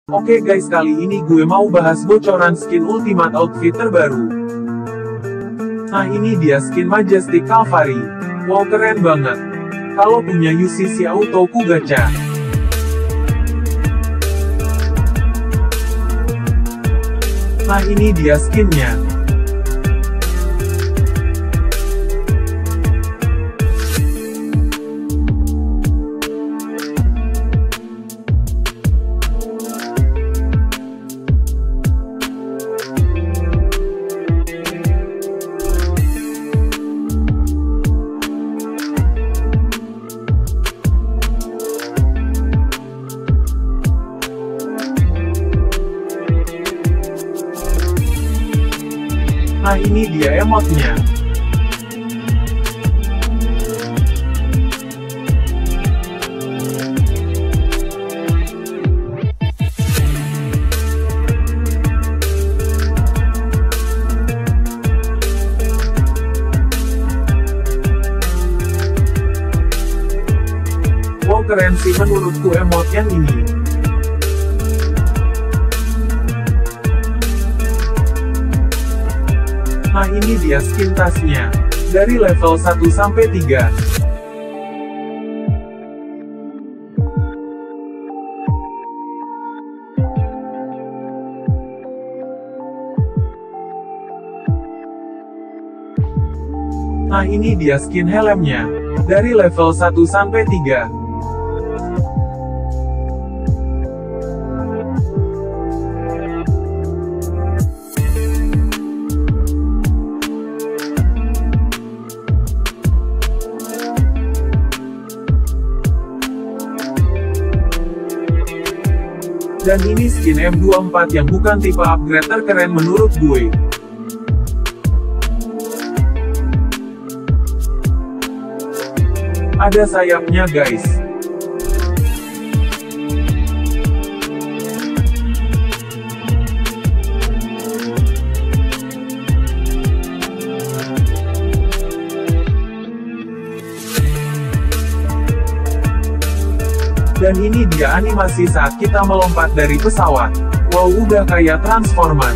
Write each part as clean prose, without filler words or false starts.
Oke guys, kali ini gue mau bahas bocoran skin Ultimate Outfit terbaru. Nah, ini dia skin Majestic Cavalry. Wow, keren banget. Kalau punya UCC Auto ku gacha. Nah, ini dia skinnya. Nah, ini dia emotnya. Wow, keren sih menurutku emot yang ini. Nah, ini dia skin tasnya. Dari level 1 sampai 3. Nah, ini dia skin helmnya. Dari level 1 sampai 3. Dan ini skin M24 yang bukan tipe upgrade terkeren menurut gue. Ada sayapnya guys. Dan ini dia animasi saat kita melompat dari pesawat. Wow, udah kayak Transformer.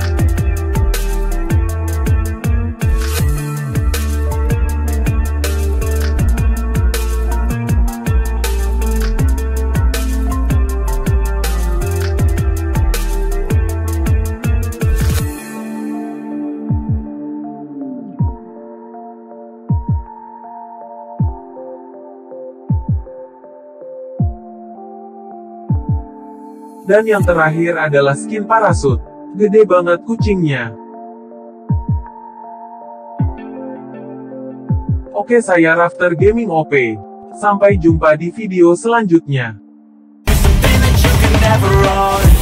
Dan yang terakhir adalah skin parasut. Gede banget kucingnya. Oke, saya Rafter Gaming OP. Sampai jumpa di video selanjutnya.